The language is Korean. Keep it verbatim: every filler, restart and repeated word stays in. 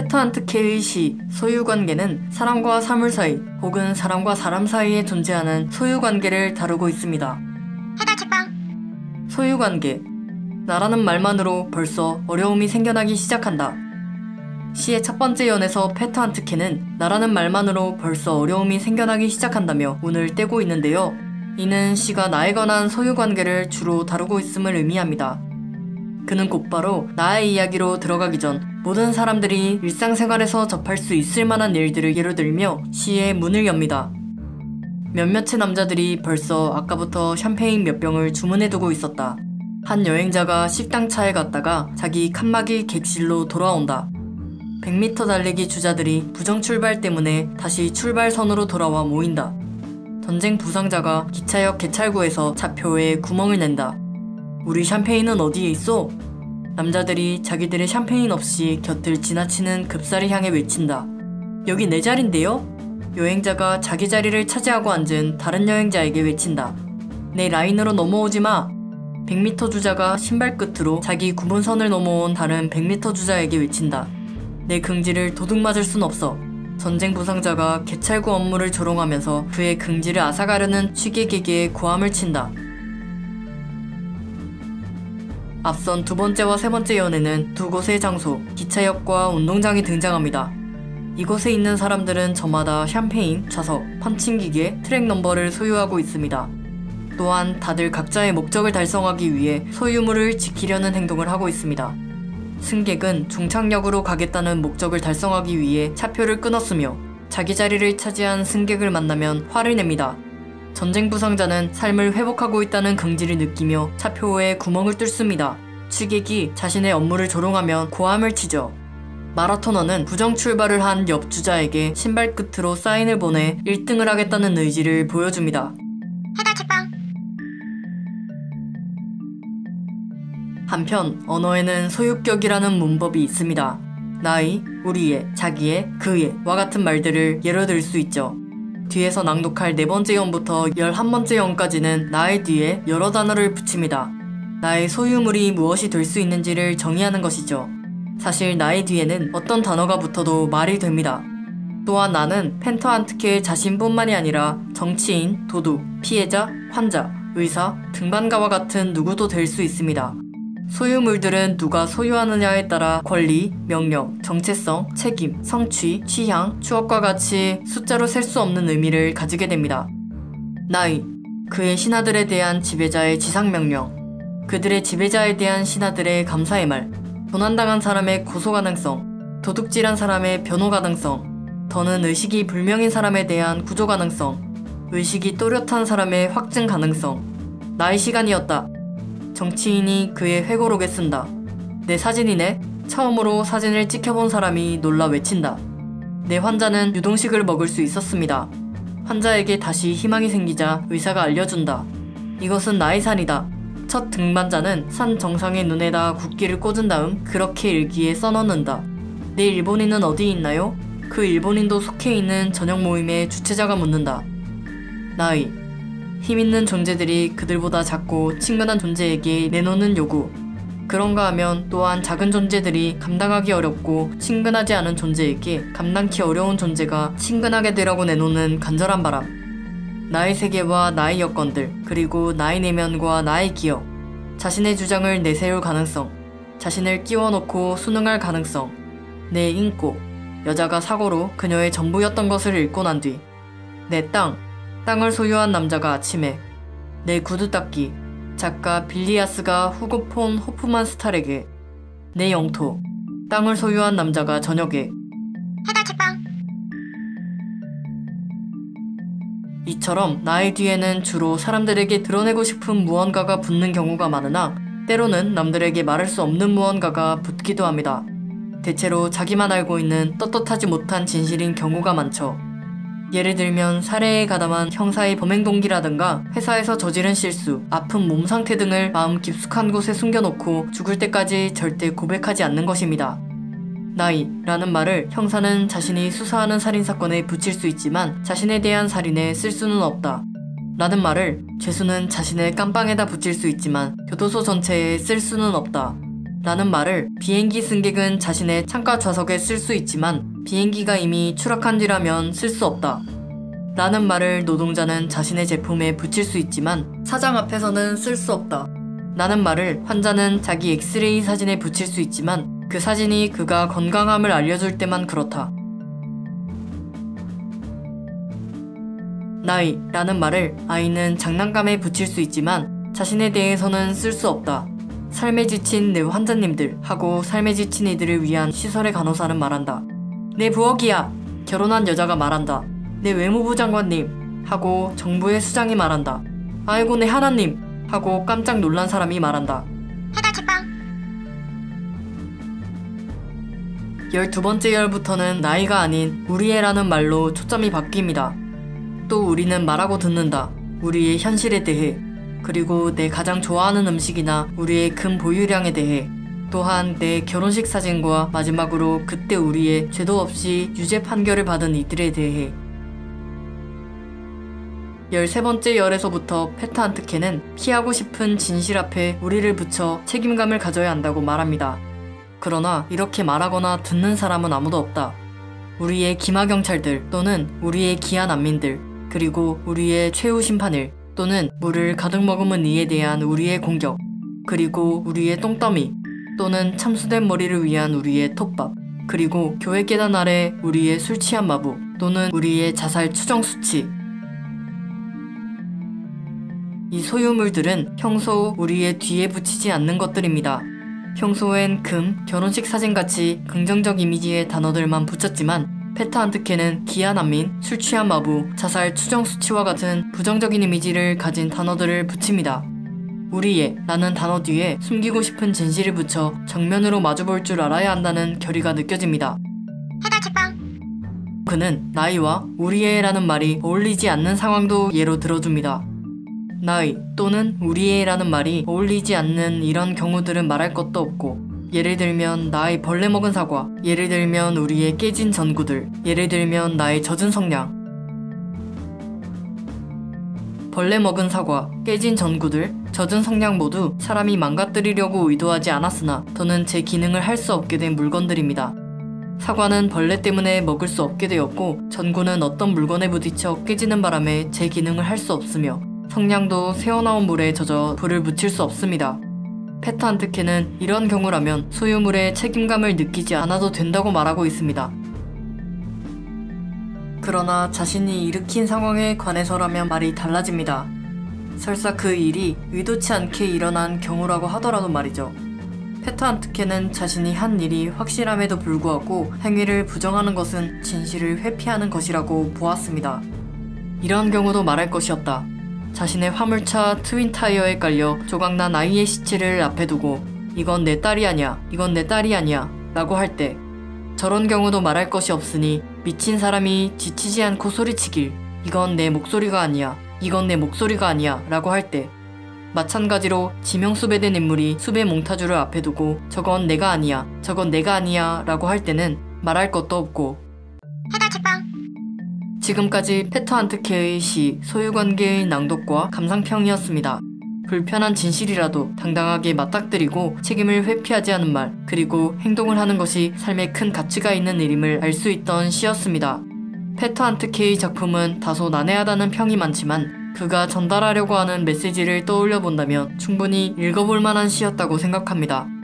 페트한트케의 시 소유관계는 사람과 사물 사이 혹은 사람과 사람 사이에 존재하는 소유관계를 다루고 있습니다. 해달책방. 소유관계. 나라는 말만으로 벌써 어려움이 생겨나기 시작한다. 시의 첫 번째 연에서 페트한트케는 나라는 말만으로 벌써 어려움이 생겨나기 시작한다며 운을 떼고 있는데요. 이는 시가 나에 관한 소유관계를 주로 다루고 있음을 의미합니다. 그는 곧바로 나의 이야기로 들어가기 전 모든 사람들이 일상생활에서 접할 수 있을 만한 일들을 예로 들며 시의 문을 엽니다. 몇몇의 남자들이 벌써 아까부터 샴페인 몇 병을 주문해두고 있었다. 한 여행자가 식당 차에 갔다가 자기 칸막이 객실로 돌아온다. 백 미터 달리기 주자들이 부정출발 때문에 다시 출발선으로 돌아와 모인다. 전쟁 부상자가 기차역 개찰구에서 차표에 구멍을 낸다. 우리 샴페인은 어디에 있어? 남자들이 자기들의 샴페인 없이 곁을 지나치는 급사를 향해 외친다. 여기 내 자리인데요? 여행자가 자기 자리를 차지하고 앉은 다른 여행자에게 외친다. 내 라인으로 넘어오지 마. 백 미터 주자가 신발 끝으로 자기 구분선을 넘어온 다른 백 미터 주자에게 외친다. 내 긍지를 도둑 맞을 순 없어. 전쟁 부상자가 개찰구 업무를 조롱하면서 그의 긍지를 앗아가려는 취객에게 고함을 친다. 앞선 두 번째와 세 번째 연에는 두 곳의 장소, 기차역과 운동장이 등장합니다. 이곳에 있는 사람들은 저마다 샴페인, 좌석, 펀칭기계, 트랙 넘버를 소유하고 있습니다. 또한 다들 각자의 목적을 달성하기 위해 소유물을 지키려는 행동을 하고 있습니다. 승객은 종착역으로 가겠다는 목적을 달성하기 위해 차표를 끊었으며 자기 자리를 차지한 승객을 만나면 화를 냅니다. 전쟁 부상자는 삶을 회복하고 있다는 긍지를 느끼며 차표에 구멍을 뚫습니다. 취객이 자신의 업무를 조롱하면 고함을 치죠. 마라토너는 부정 출발을 한 옆 주자에게 신발 끝으로 사인을 보내 일 등을 하겠다는 의지를 보여줍니다. 해달책방. 한편 언어에는 소유격이라는 문법이 있습니다. 나의, 우리의, 자기의, 그의 와 같은 말들을 예로 들 수 있죠. 뒤에서 낭독할 네 번째 연부터 열한 번째 연까지는 나의 뒤에 여러 단어를 붙입니다. 나의 소유물이 무엇이 될 수 있는지를 정의하는 것이죠. 사실 나의 뒤에는 어떤 단어가 붙어도 말이 됩니다. 또한 나는 페트한트케 자신뿐만이 아니라 정치인, 도둑, 피해자, 환자, 의사, 등반가와 같은 누구도 될 수 있습니다. 소유물들은 누가 소유하느냐에 따라 권리, 명령, 정체성, 책임, 성취, 취향, 추억과 같이 숫자로 셀 수 없는 의미를 가지게 됩니다. 나의, 그의 신하들에 대한 지배자의 지상명령, 그들의 지배자에 대한 신하들의 감사의 말, 도난당한 사람의 고소 가능성, 도둑질한 사람의 변호 가능성, 더는 의식이 불명인 사람에 대한 구조 가능성, 의식이 또렷한 사람의 확증 가능성. 나의 시간이었다. 정치인이 그의 회고록에 쓴다. 내 사진이네. 처음으로 사진을 찍혀본 사람이 놀라 외친다. 내 환자는 유동식을 먹을 수 있었습니다. 환자에게 다시 희망이 생기자 의사가 알려준다. 이것은 나의 산이다. 첫 등반자는 산 정상의 눈에다 국기를 꽂은 다음 그렇게 일기에 써넣는다. 내 일본인은 어디 있나요? 그 일본인도 속해 있는 저녁 모임의 주최자가 묻는다. 나의, 힘있는 존재들이 그들보다 작고 친근한 존재에게 내놓는 요구. 그런가 하면 또한 작은 존재들이 감당하기 어렵고 친근하지 않은 존재에게 감당키 어려운 존재가 친근하게 되라고 내놓는 간절한 바람. 나의 세계와 나의 여건들, 그리고 나의 내면과 나의 기억. 자신의 주장을 내세울 가능성, 자신을 끼워놓고 순응할 가능성. 내 인고, 여자가 사고로 그녀의 전부였던 것을 잃고 난 뒤. 내 땅, 땅을 소유한 남자가 아침에. 내 구두 닦기, 작가 빌리아스가 후고 폰 호프만 스탈에게. 내 영토, 땅을 소유한 남자가 저녁에. 해달책방. 이처럼 나의 뒤에는 주로 사람들에게 드러내고 싶은 무언가가 붙는 경우가 많으나 때로는 남들에게 말할 수 없는 무언가가 붙기도 합니다. 대체로 자기만 알고 있는 떳떳하지 못한 진실인 경우가 많죠. 예를 들면 살해에 가담한 형사의 범행 동기라든가 회사에서 저지른 실수, 아픈 몸 상태 등을 마음 깊숙한 곳에 숨겨놓고 죽을 때까지 절대 고백하지 않는 것입니다. 나의 라는 말을 형사는 자신이 수사하는 살인사건에 붙일 수 있지만 자신에 대한 살인에 쓸 수는 없다. 라는 말을 죄수는 자신의 깜빵에다 붙일 수 있지만 교도소 전체에 쓸 수는 없다. 라는 말을 비행기 승객은 자신의 창가 좌석에 쓸 수 있지만 비행기가 이미 추락한 뒤라면 쓸 수 없다. 라는 말을 노동자는 자신의 제품에 붙일 수 있지만 사장 앞에서는 쓸 수 없다. 라는 말을 환자는 자기 엑스레이 사진에 붙일 수 있지만 그 사진이 그가 건강함을 알려줄 때만 그렇다. 나이 라는 말을 아이는 장난감에 붙일 수 있지만 자신에 대해서는 쓸 수 없다. 삶에 지친 내 환자님들 하고 삶에 지친 이들을 위한 시설의 간호사는 말한다. 내 부엌이야. 결혼한 여자가 말한다. 내 외무부 장관님 하고 정부의 수장이 말한다. 아이고 내 하나님 하고 깜짝 놀란 사람이 말한다. 해달제빵. 열두 번째 열부터는 나이가 아닌 우리애라는 말로 초점이 바뀝니다. 또 우리는 말하고 듣는다. 우리의 현실에 대해, 그리고 내 가장 좋아하는 음식이나 우리의 금 보유량에 대해, 또한 내 결혼식 사진과 마지막으로 그때 우리의 죄도 없이 유죄 판결을 받은 이들에 대해. 열세 번째 열에서부터 페트 한트케는 피하고 싶은 진실 앞에 우리를 붙여 책임감을 가져야 한다고 말합니다. 그러나 이렇게 말하거나 듣는 사람은 아무도 없다. 우리의 기마 경찰들 또는 우리의 기아 난민들, 그리고 우리의 최후 심판일 또는 물을 가득 머금은 이에 대한 우리의 공격, 그리고 우리의 똥더미 또는 참수된 머리를 위한 우리의 톱밥, 그리고 교회 계단 아래 우리의 술 취한 마부 또는 우리의 자살 추정 수치. 이 소유물들은 평소 우리의 뒤에 붙이지 않는 것들입니다. 평소엔 금, 결혼식 사진같이 긍정적 이미지의 단어들만 붙였지만 페트 한트케는 기아 난민, 술 취한 마부, 자살 추정 수치와 같은 부정적인 이미지를 가진 단어들을 붙입니다. 우리의 라는 단어 뒤에 숨기고 싶은 진실을 붙여 정면으로 마주볼 줄 알아야 한다는 결의가 느껴집니다. 해달제빵. 그는 나이와 우리의 라는 말이 어울리지 않는 상황도 예로 들어줍니다. 나이 또는 우리의 라는 말이 어울리지 않는 이런 경우들은 말할 것도 없고, 예를 들면 나의 벌레 먹은 사과, 예를 들면 우리의 깨진 전구들, 예를 들면 나의 젖은 성냥. 벌레 먹은 사과, 깨진 전구들, 젖은 성냥 모두 사람이 망가뜨리려고 의도하지 않았으나 더는 제 기능을 할 수 없게 된 물건들입니다. 사과는 벌레 때문에 먹을 수 없게 되었고, 전구는 어떤 물건에 부딪혀 깨지는 바람에 제 기능을 할 수 없으며, 성냥도 새어나온 물에 젖어 불을 붙일 수 없습니다. 페트 한트케는 이런 경우라면 소유물에 책임감을 느끼지 않아도 된다고 말하고 있습니다. 그러나 자신이 일으킨 상황에 관해서라면 말이 달라집니다. 설사 그 일이 의도치 않게 일어난 경우라고 하더라도 말이죠. 페트 한트케는 자신이 한 일이 확실함에도 불구하고 행위를 부정하는 것은 진실을 회피하는 것이라고 보았습니다. 이런 경우도 말할 것이 없다. 자신의 화물차 트윈타이어에 깔려 조각난 아이의 시체를 앞에 두고 이건 내 딸이 아니야, 이건 내 딸이 아니야 라고 할 때, 저런 경우도 말할 것이 없으니 미친 사람이 지치지 않고 소리치길 이건 내 목소리가 아니야, 이건 내 목소리가 아니야 라고 할 때, 마찬가지로 지명수배된 인물이 수배 몽타주를 앞에 두고 저건 내가 아니야, 저건 내가 아니야 라고 할 때는 말할 것도 없고. 해달제빵. 지금까지 페트 한트케의 시 소유관계의 낭독과 감상평이었습니다. 불편한 진실이라도 당당하게 맞닥뜨리고 책임을 회피하지 않은 말, 그리고 행동을 하는 것이 삶에 큰 가치가 있는 일임을 알 수 있던 시였습니다. 페트 한트케의 작품은 다소 난해하다는 평이 많지만 그가 전달하려고 하는 메시지를 떠올려 본다면 충분히 읽어볼 만한 시였다고 생각합니다.